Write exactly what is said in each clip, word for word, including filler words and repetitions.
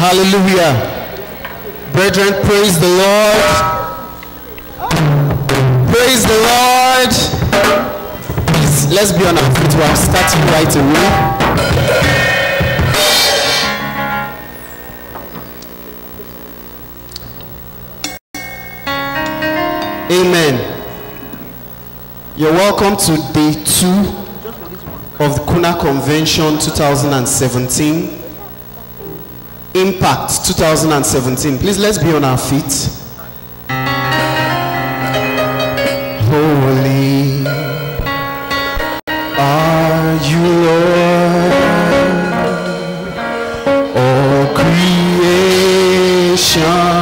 Hallelujah. Brethren, praise the Lord. Praise the Lord. Please, let's be on our feet. We are starting right away. Amen. You're welcome to day two of the Kuna Convention twenty seventeen. Impact twenty seventeen. Please, let's be on our feet. Holy are you, Lord, all creation.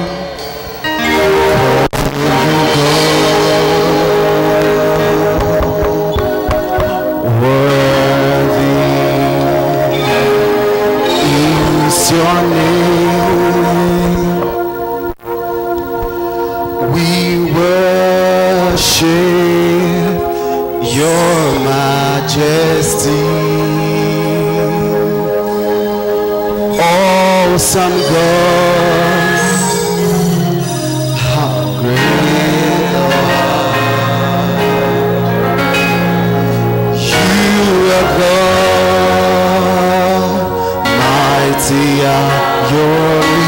Your name, we worship your majesty, awesome God, how great you are, God, mighty are your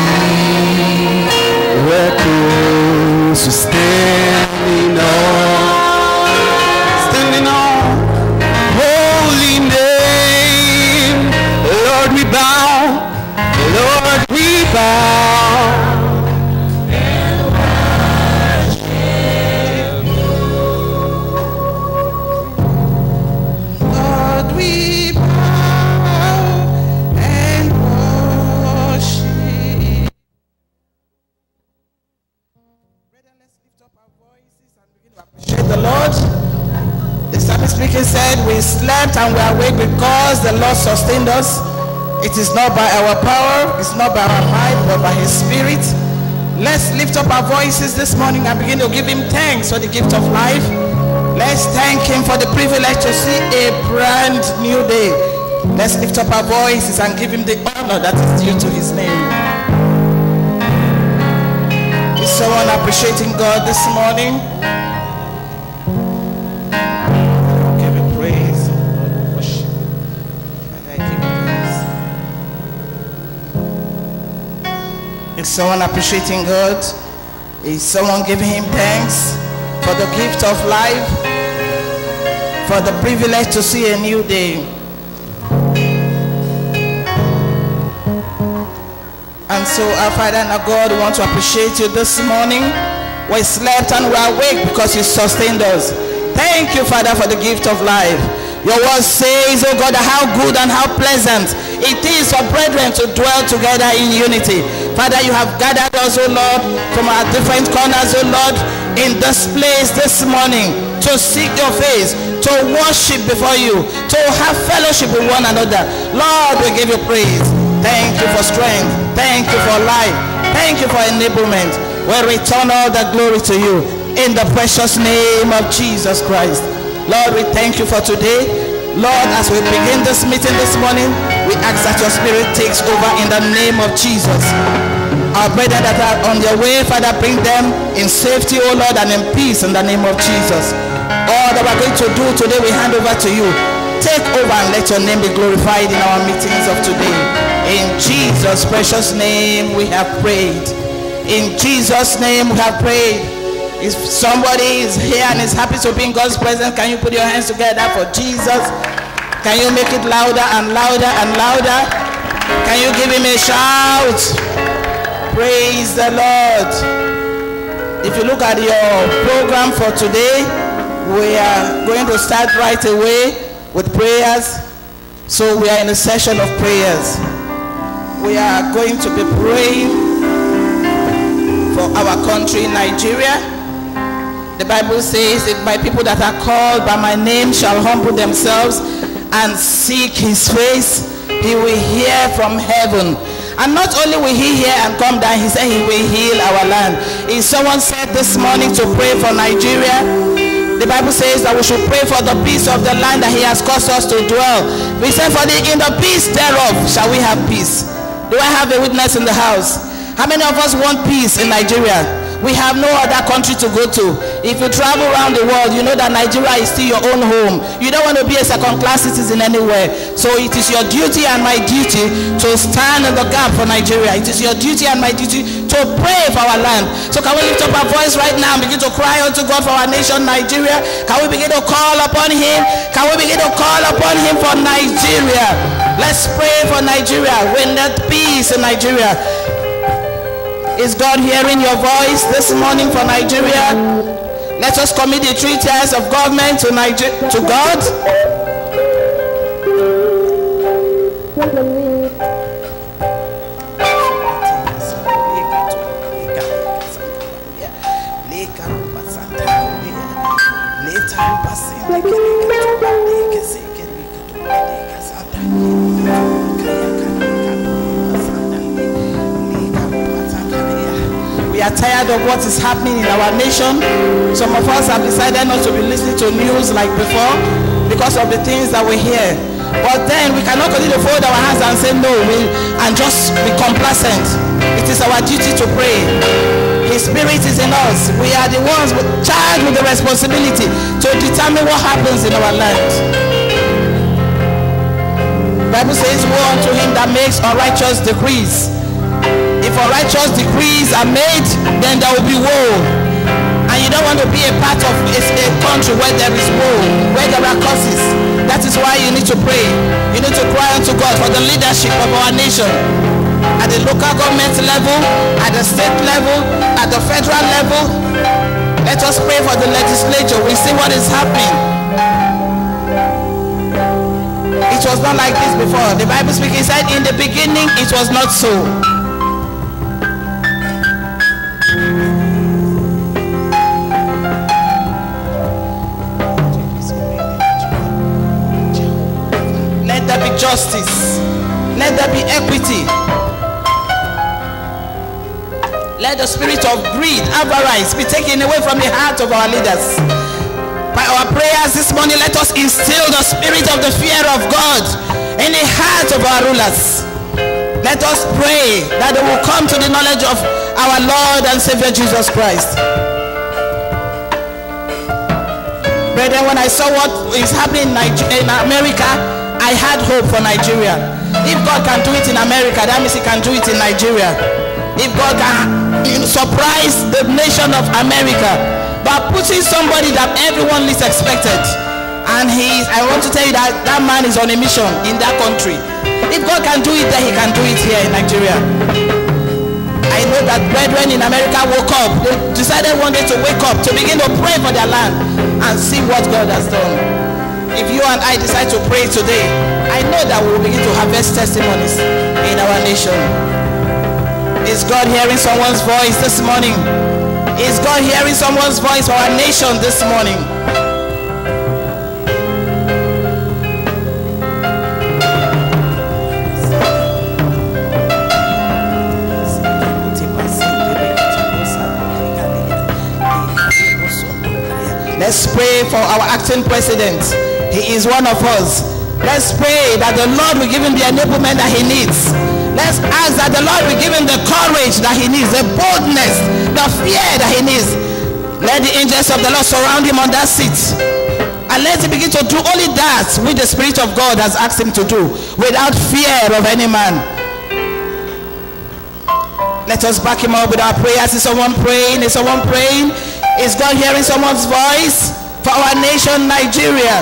miracles, so standing on, standing on holy name. Lord, we bow, Lord, we bow and worship you. Lord, we bow and worship. Brethren, let's lift up our voices and begin to appreciate the Lord. The psalmist speaking said, we slept and we are awake because the Lord sustained us. It is not by our power, it's not by our might, but by his spirit. Let's lift up our voices this morning and begin to give him thanks for the gift of life. Let's thank him for the privilege to see a brand new day. Let's lift up our voices and give him the honor that is due to his name. Is someone appreciating God this morning? Give him praise. Lord, we worship. And I give him praise. Is someone appreciating God? Is someone giving him thanks for the gift of life? For the privilege to see a new day? And so our Father and our God, we want to appreciate you this morning. We slept and we are awake because you sustained us. Thank you, Father, for the gift of life. Your word says, oh God, how good and how pleasant it is for brethren to dwell together in unity. Father, you have gathered us, oh Lord, from our different corners, oh Lord, in this place this morning to seek your face, to worship before you, to have fellowship with one another. Lord, we give you praise. Thank you for strength. Thank you for life. Thank you for enablement. We return all the glory to you in the precious name of Jesus Christ. Lord, we thank you for today. Lord, as we begin this meeting this morning, we ask that your spirit takes over in the name of Jesus. Our brethren that are on their way, Father, bring them in safety, oh Lord, and in peace in the name of Jesus. All that we're going to do today, we hand over to you. Take over and let your name be glorified in our meetings of today. In Jesus' precious name we have prayed. In Jesus' name we have prayed. If somebody is here and is happy to be in God's presence, can you put your hands together for Jesus? Can you make it louder and louder and louder? Can you give him a shout? Praise the Lord. If you look at your program for today, we are going to start right away with prayers. So we are in a session of prayers. We are going to be praying for our country, Nigeria. The Bible says, if my people that are called by my name shall humble themselves and seek his face, he will hear from heaven. And not only will he hear and come down, he said he will heal our land. If someone said this morning to pray for Nigeria, the Bible says that we should pray for the peace of the land that he has caused us to dwell. We said, for the, in the peace thereof shall we have peace. Do I have a witness in the house? How many of us want peace in Nigeria? We have no other country to go to. If you travel around the world, you know that Nigeria is still your own home. You don't want to be a second-class citizen anywhere. So it is your duty and my duty to stand in the gap for Nigeria. It is your duty and my duty to pray for our land. So can we lift up our voice right now and begin to cry unto God for our nation, Nigeria? Can we begin to call upon him? Can we begin to call upon him for Nigeria? Let's pray for Nigeria. We need peace in Nigeria. Is God hearing your voice this morning for Nigeria? Let us commit the three tiers of government to Nigeria, to God. We are tired of what is happening in our nation. Some of us have decided not to be listening to news like before because of the things that we hear. But then we cannot continue to fold our hands and say no we, and just be complacent. It is our duty to pray. His spirit is in us. We are the ones charged with the responsibility to determine what happens in our land. The Bible says, woe unto him that makes unrighteous decrees. If unrighteous decrees are made, then there will be woe. And you don't want to be a part of a, a country where there is woe, where there are curses. That is why you need to pray. You need to cry unto God for the leadership of our nation. At the local government level, at the state level, at the federal level. Let us pray for the legislature. We see what is happening. It was not like this before. The Bible speaking said, in the beginning it was not so. Let there be justice. Let there be equity. Let the spirit of greed, avarice be taken away from the heart of our leaders. By our prayers this morning, let us instill the spirit of the fear of God in the heart of our rulers. Let us pray that they will come to the knowledge of our Lord and Savior Jesus Christ. Brethren, when I saw what is happening in America, I had hope for Nigeria. If God can do it in America, that means he can do it in Nigeria. If God can surprise the nation of America by putting somebody that everyone least expected, and he is, I want to tell you that that man is on a mission in that country. If God can do it there, he can do it here in Nigeria. I know that brethren in America woke up. They decided one day to wake up, to begin to pray for their land and see what God has done. If you and I decide to pray today, I know that we will begin to harvest testimonies in our nation. Is God hearing someone's voice this morning? Is God hearing someone's voice for our nation this morning? Let's pray for our acting president. He is one of us. Let's pray that the Lord will give him the enablement that he needs. Let's ask that the Lord will give him the courage that he needs, the boldness, the fear that he needs. Let the angels of the Lord surround him on that seat. And let him begin to do only that which the Spirit of God has asked him to do, without fear of any man. Let us back him up with our prayers. Is someone praying? Is someone praying? Is God hearing someone's voice for our nation, Nigeria?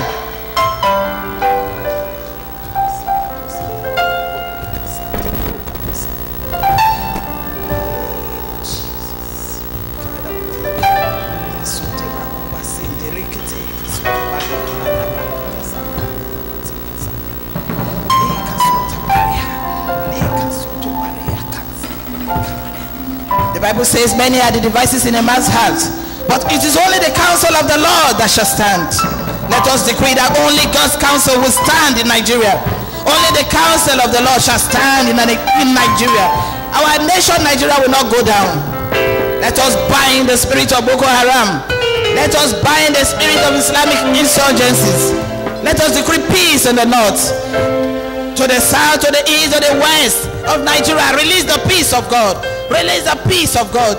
The Bible says many are the devices in a man's heart, but it is only the counsel of the Lord that shall stand. Let us decree that only God's counsel will stand in Nigeria. Only the counsel of the Lord shall stand in, in Nigeria. Our nation, Nigeria, will not go down. Let us bind the spirit of Boko Haram. Let us bind the spirit of Islamic insurgencies. Let us decree peace in the north. to the south, to the east, to the west of Nigeria. Release the peace of God. Release the peace of God.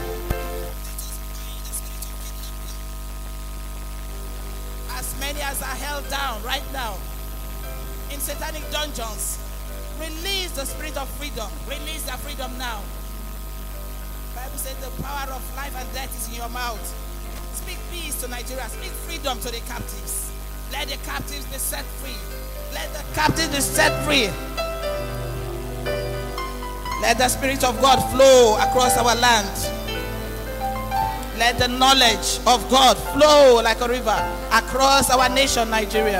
As many as are held down right now in satanic dungeons, release the spirit of freedom. Release the freedom now. The Bible says the power of life and death is in your mouth. Speak peace to Nigeria. Speak freedom to the captives. Let the captives be set free. Let the captives be set free. Let the Spirit of God flow across our land. Let the knowledge of God flow like a river across our nation, Nigeria.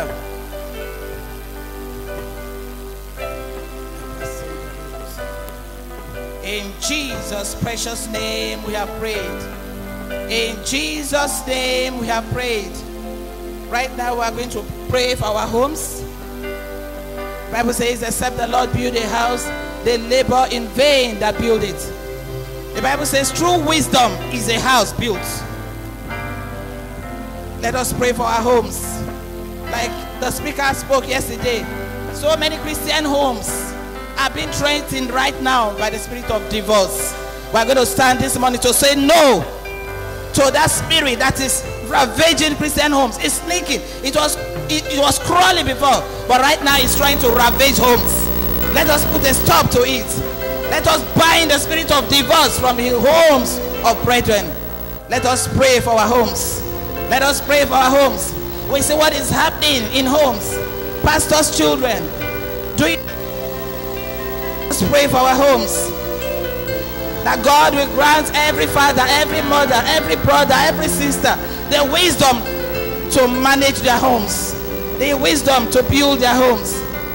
In Jesus' precious name we have prayed. In Jesus' name we have prayed. Right now we are going to pray for our homes. The Bible says, except the Lord build a house, they labor in vain that build it. The Bible says true wisdom is a house built. Let us pray for our homes. Like the speaker spoke yesterday, so many Christian homes are being threatened right now by the spirit of divorce. We are going to stand this morning to say no to that spirit that is ravaging Christian homes. It's sneaking. It was it, it was crawling before, but right now it's trying to ravage homes. Let us put a stop to it. Let us bind the spirit of divorce from the homes of brethren. Let us pray for our homes. Let us pray for our homes. We see what is happening in homes. Pastors' children. Do it. Let's pray for our homes. That God will grant every father, every mother, every brother, every sister the wisdom to manage their homes, the wisdom to build their homes.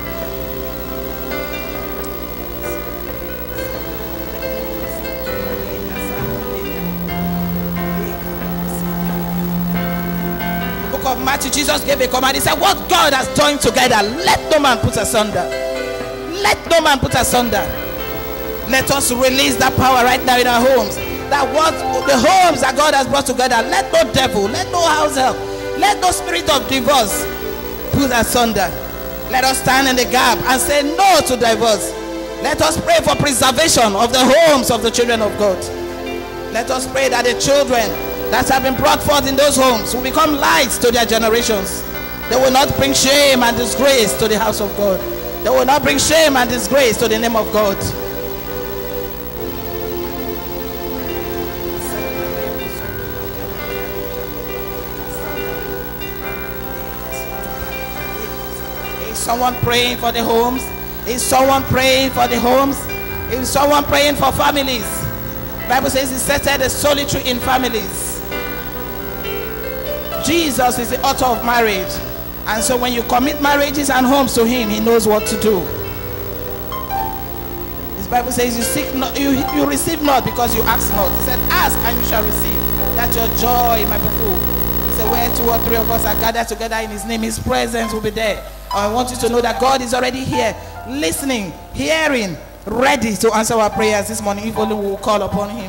The book of Matthew, Jesus gave a command. He said, what God has joined together, let no man put asunder. Let no man put asunder. Let us release that power right now in our homes. That what the homes that God has brought together, let no devil, let no house help, let no spirit of divorce put asunder. Let us stand in the gap and say no to divorce. Let us pray for preservation of the homes of the children of God. Let us pray that the children that have been brought forth in those homes will become lights to their generations. They will not bring shame and disgrace to the house of God. They will not bring shame and disgrace to the name of God. Someone praying for the homes? Is someone praying for the homes? Is someone praying for families? The Bible says he settled the solitary in families. Jesus is the author of marriage, and so when you commit marriages and homes to him, he knows what to do. His Bible says you seek not, you, you receive not because you ask not. He said, ask and you shall receive, that your joy might be full. He said, where two or three of us are gathered together in his name, his presence will be there. I want you to know that God is already here, listening, hearing, ready to answer our prayers this morning, if only we will call upon him.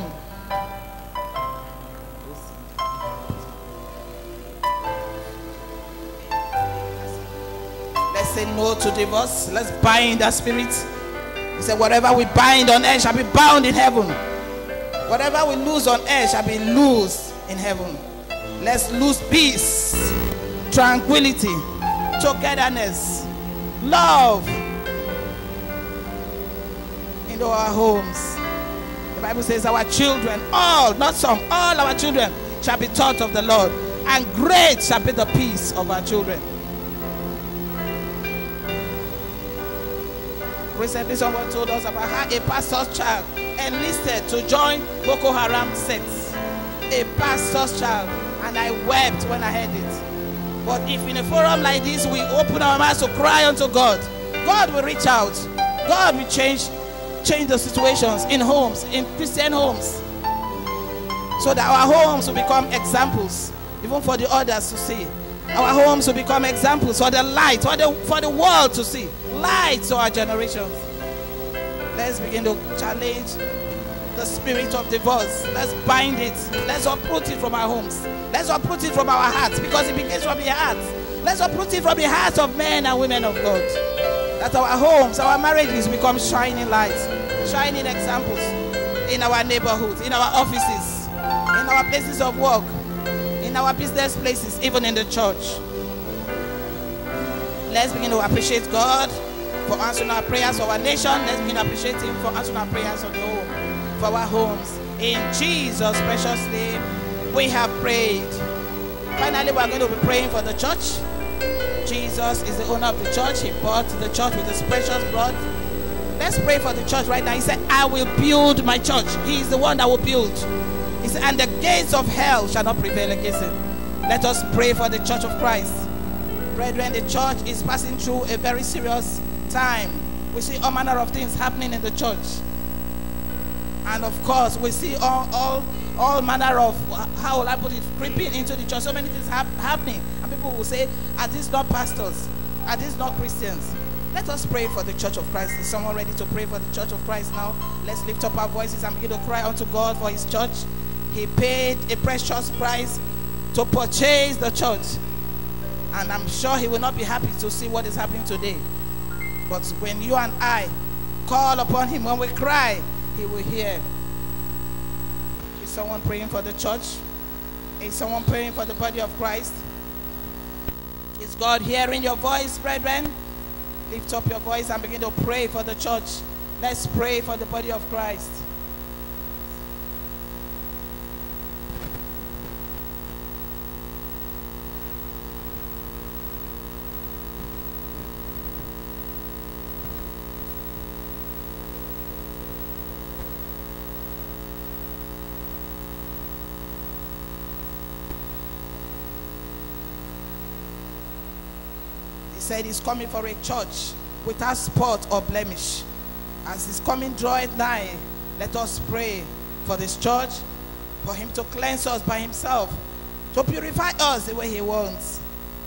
Let's say no to divorce. Let's bind that spirit. He said, whatever we bind on earth shall be bound in heaven. Whatever we lose on earth shall be loosed in heaven. Let's lose peace, tranquility, togetherness, love into our homes. The Bible says our children, all, not some, all our children shall be taught of the Lord, and great shall be the peace of our children. Recently someone told us about how a pastor's child enlisted to join Boko Haram sects. A pastor's child, and I wept when I heard it. But if in a forum like this we open our mouths to cry unto God, God will reach out. God will change, change the situations in homes, in Christian homes, so that our homes will become examples, even for the others to see. Our homes will become examples for the light, for the, for the world to see. Light to our generations. Let's begin to challenge the spirit of divorce. Let's bind it. Let's uproot it from our homes. Let's uproot it from our hearts, because it begins from the heart. Let's uproot it from the hearts of men and women of God. That our homes, our marriages become shining lights, shining examples in our neighborhoods, in our offices, in our places of work, in our business places, even in the church. Let's begin to appreciate God for answering our prayers for our nation. Let's begin to appreciate Him for answering our prayers for the home, for our homes. In Jesus' precious name, we have prayed. Finally, we are going to be praying for the church. Jesus is the owner of the church. He bought the church with His precious blood. Let's pray for the church right now. He said, I will build my church. He is the one that will build. He said, and the gates of hell shall not prevail against it. Let us pray for the church of Christ. Brethren, the church is passing through a very serious time. We see all manner of things happening in the church. And of course, we see all, all, all manner of, how will I put it, creeping into the church. So many things hap happening. And people will say, are these not pastors? Are these not Christians? Let us pray for the church of Christ. Is someone ready to pray for the church of Christ now? Let's lift up our voices and begin to cry unto God for His church. He paid a precious price to purchase the church. And I'm sure He will not be happy to see what is happening today. But when you and I call upon Him, when we cry, He will hear. Is someone praying for the church? Is someone praying for the body of Christ? Is God hearing your voice, brethren? Lift up your voice and begin to pray for the church. Let's pray for the body of Christ. Said He's coming for a church without spot or blemish. As His coming draweth nigh, let us pray for this church, for Him to cleanse us by Himself, to purify us the way He wants.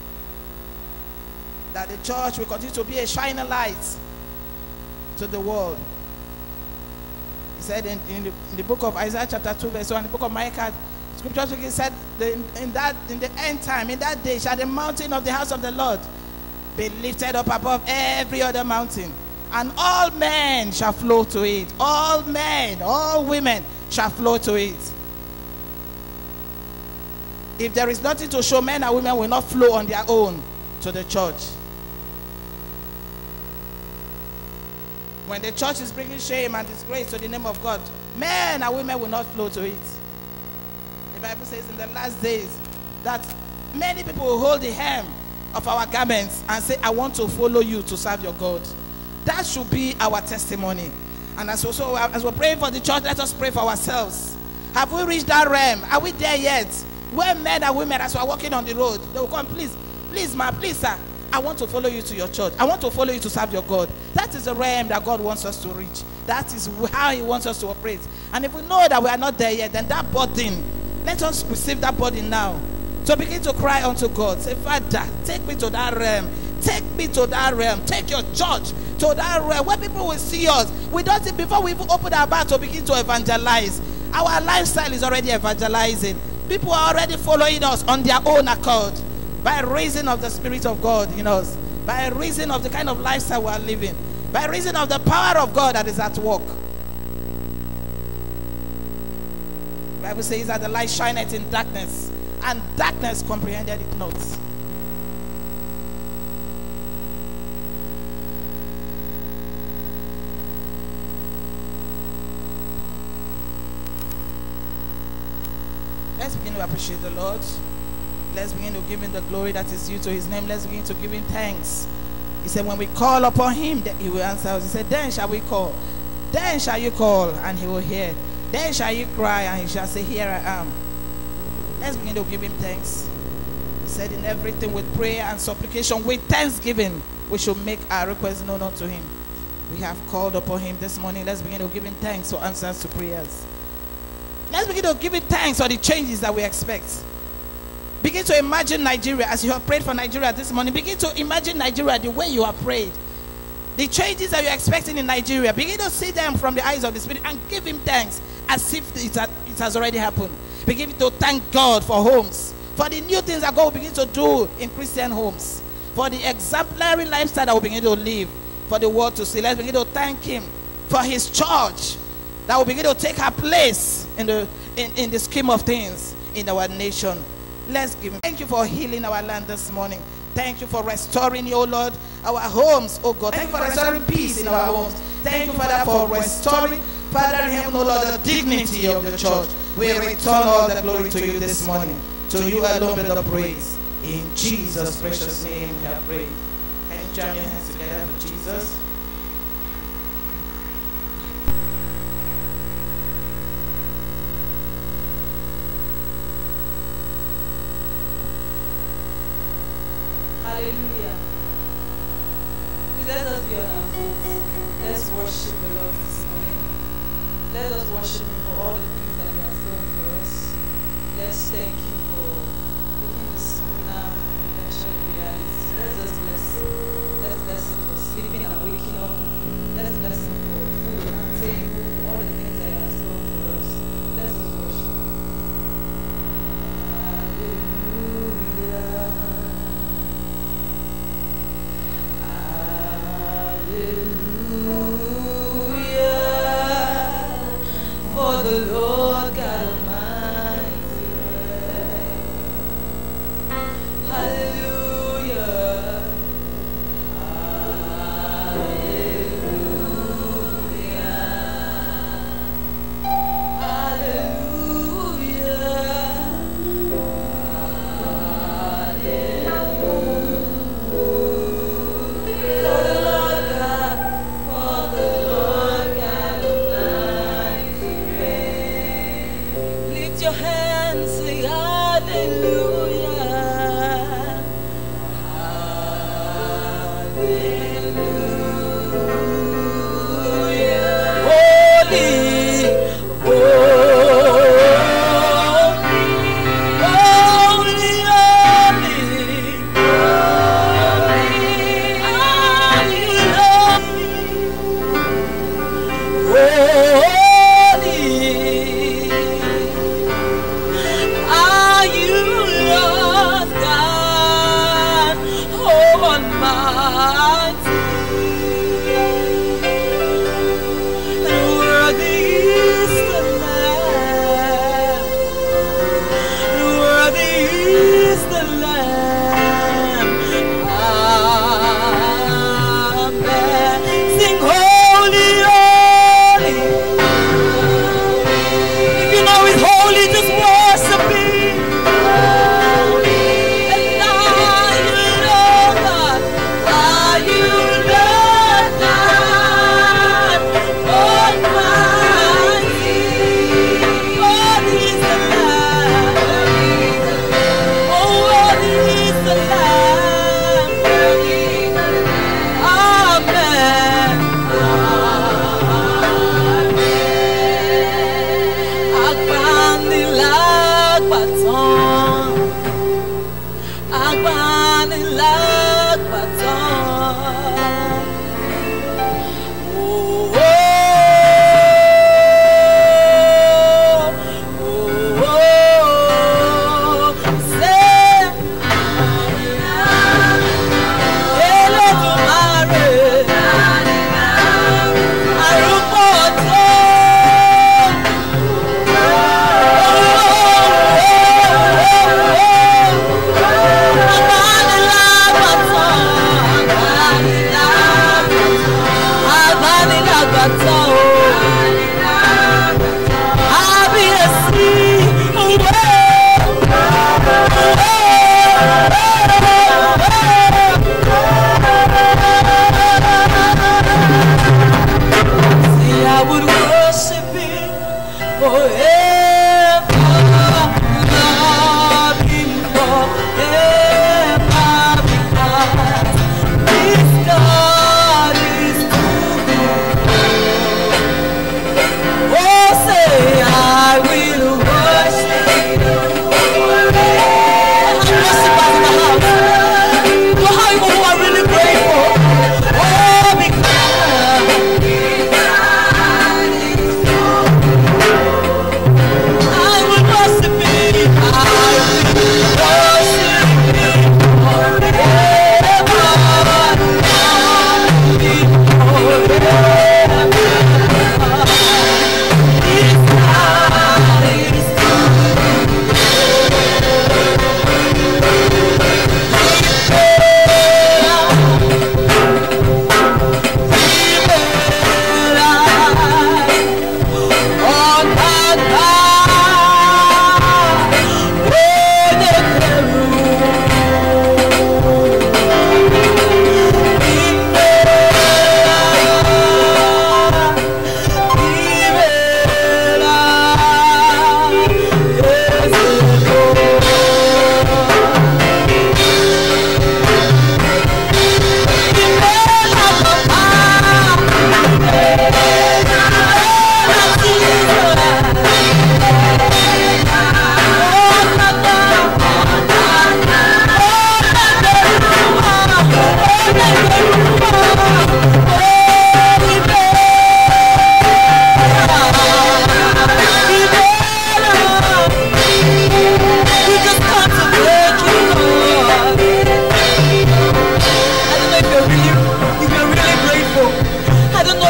That the church will continue to be a shining light to the world. He said in, in, the, in the book of Isaiah chapter two verse one, in the book of Micah, scripture he said, in, in, that, in the end time, in that day, shall the mountain of the house of the Lord be lifted up above every other mountain, and all men shall flow to it. All men, all women shall flow to it. If there is nothing to show, men and women will not flow on their own to the church. When the church is bringing shame and disgrace to the name of God, men and women will not flow to it. The Bible says in the last days that many people will hold the hem of our garments and say, I want to follow you to serve your God. That should be our testimony. And as, also, as we're praying for the church, let us pray for ourselves. Have we reached that realm? Are we there yet? Where men and women, as we're walking on the road, they will come, please, please, ma, please, sir, I want to follow you to your church. I want to follow you to serve your God. That is the realm that God wants us to reach. That is how He wants us to operate. And if we know that we are not there yet, then that burden, let us receive that burden now. So begin to cry unto God. Say, Father, take me to that realm. Take me to that realm. Take your church to that realm where people will see us. We don't think before we even open our mouth to begin to evangelize. Our lifestyle is already evangelizing. People are already following us on their own accord by reason of the Spirit of God in us, by reason of the kind of lifestyle we are living, by reason of the power of God that is at work. The Bible says that the light shineth in darkness, and darkness comprehended it not. Let's begin to appreciate the Lord. Let's begin to give Him the glory that is due to His name. Let's begin to give Him thanks. He said, when we call upon Him, that He will answer us. He said, then shall we call. Then shall you call, and He will hear. Then shall you cry, and He shall say, here I am. Let's begin to give Him thanks. He said, in everything with prayer and supplication, with thanksgiving, we should make our requests known unto Him. We have called upon Him this morning. Let's begin to give Him thanks for answers to prayers. Let's begin to give Him thanks for the changes that we expect. Begin to imagine Nigeria as you have prayed for Nigeria this morning. Begin to imagine Nigeria the way you have prayed. The changes that you're expecting in Nigeria, begin to see them from the eyes of the Spirit and give Him thanks as if it has already happened. Begin to thank God for homes, for the new things that God will begin to do in Christian homes, for the exemplary lifestyle that will begin to live for the world to see. Let's begin to thank him for his church that will begin to take our place in the in, in the scheme of things in our nation. Let's give him. Thank you for healing our land this morning. Thank you for restoring, oh Lord, our homes, oh God. Thank you for restoring peace in our homes. Thank you, Father, for restoring, Father in heaven, oh Lord, the dignity of the church. We return all the glory to you this morning. To you alone be the praise. In Jesus' precious name we have prayed. Can you join your hands together for Jesus? Hallelujah. Please let us be on our feet. Let's worship the Lord this morning. Let us worship him for all the things that he has done for us. Let's thank him for making this school now convention a reality. Let's just bless him. Let's bless him for sleeping and waking up. Let's bless him for food on our table, for all the things that he has done for us. Let's just worship him. Hallelujah. For the Lord God Almighty reigns. Hallelujah. Hallelujah. Hallelujah.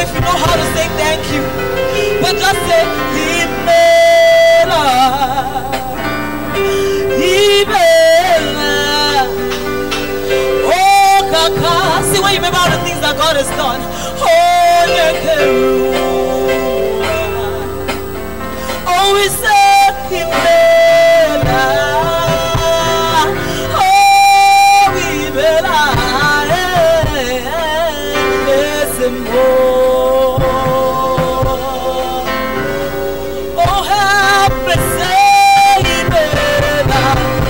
if you know how to say thank you. But just say, Himela, Himela. Oh, Kaka. See when you remember all the things that God has done. Oh, Yekeru. Oh, we say, Himela. Oh, Himela. Listen more. Oh, help me say Himela.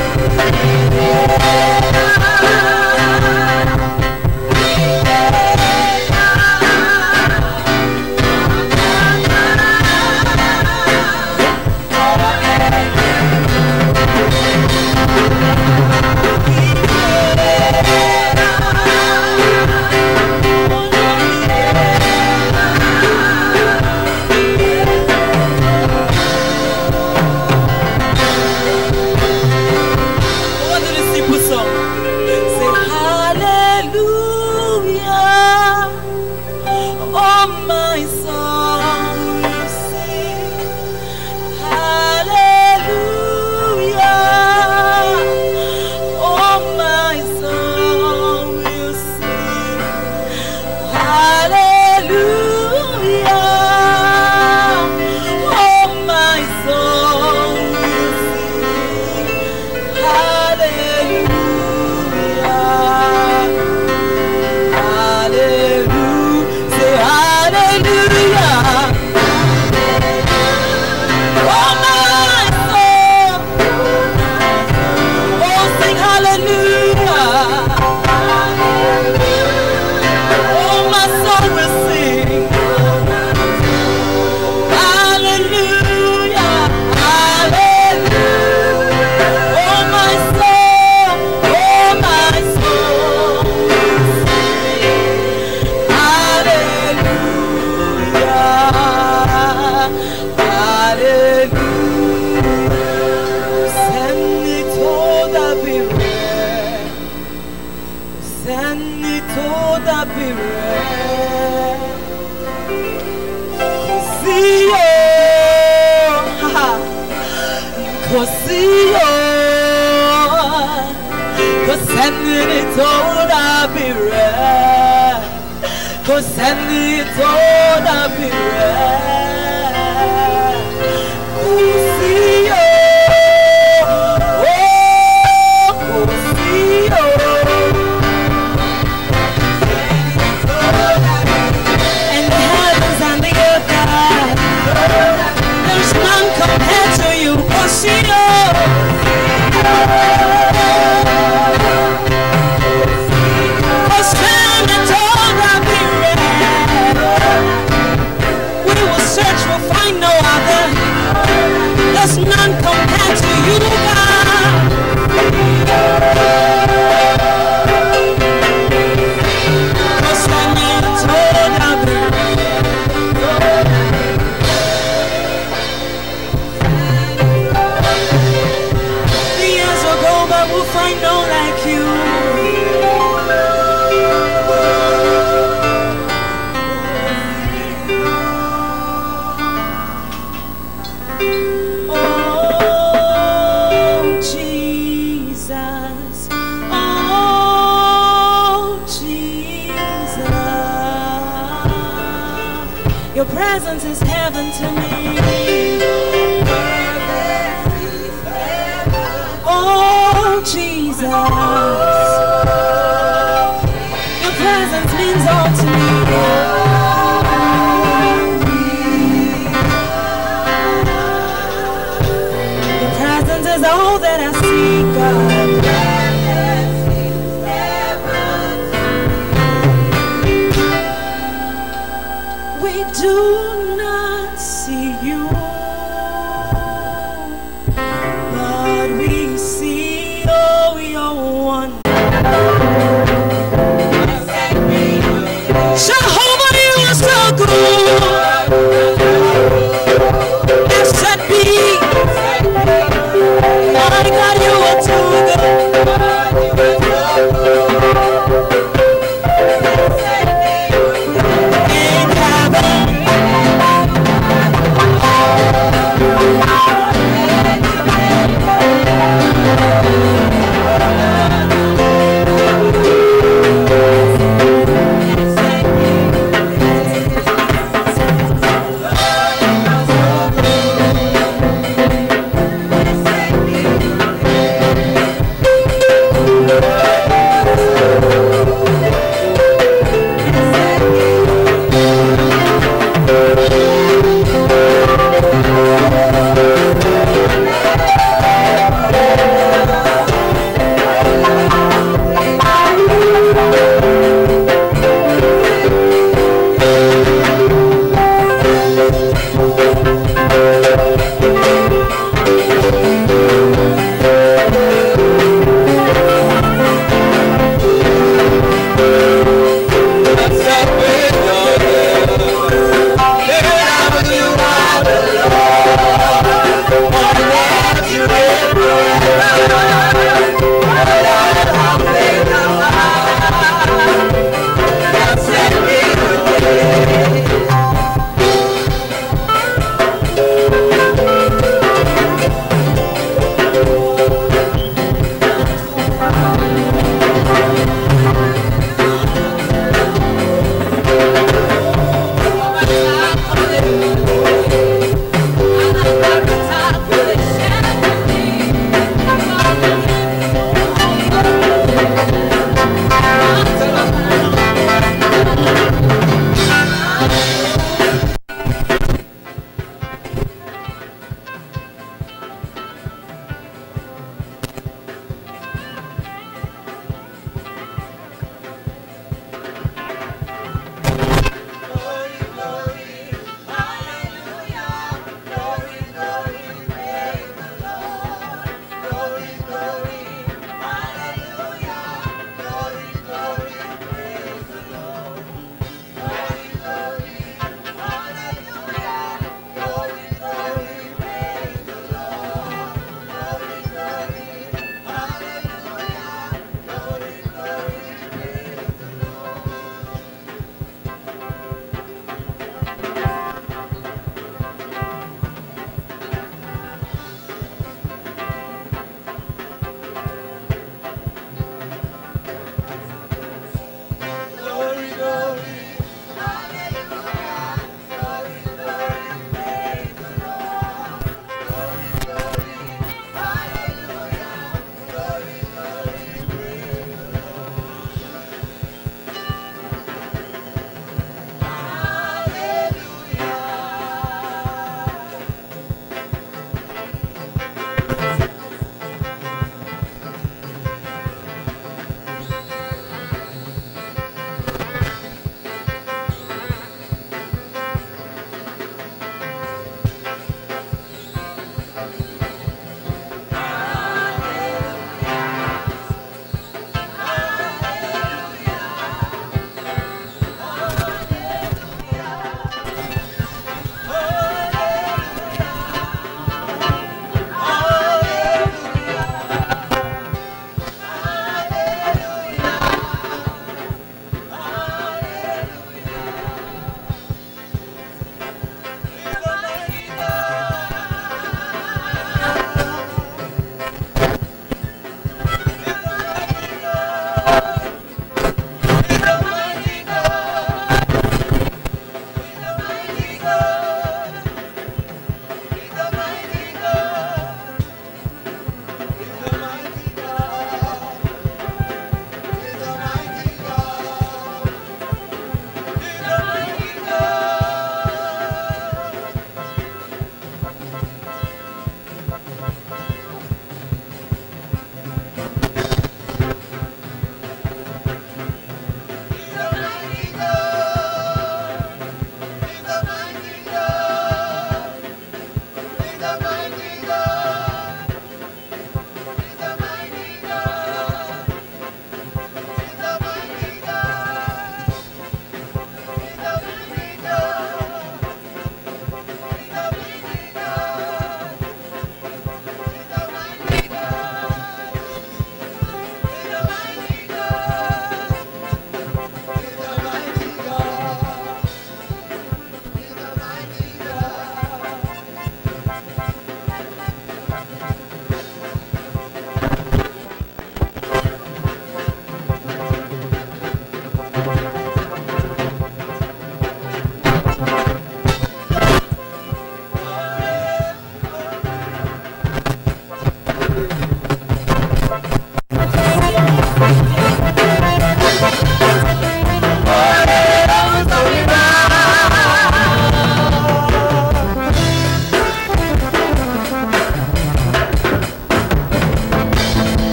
What did the simple song say? Hallelujah, oh my soul, sing hallelujah, oh my soul will sing hallelujah, oh my soul will sing hallelujah, hallelujah, say hallelujah, oh my soul, oh sing hallelujah, oh my soul will sing hallelujah, hallelujah, oh my soul, oh my soul will sing hallelujah, hallelujah. Send it all the bird, send it all the bird. Cosio, Cosio, send it all the bird, send it all the bird. Cosio, oh, Cosio. And the heavens and the earth, God, there's none compared to you, Cosio. Oh, send it all that we read. We will search, we'll find no other. There's none compared to you, God. Oh, send it all that we The years will go, but we'll find no like you. Oh, Jesus. Oh, Jesus. Your presence is heaven to me. Oh, Jesus. Your presence means all to me. Your presence is all that I see, God. We do not see you.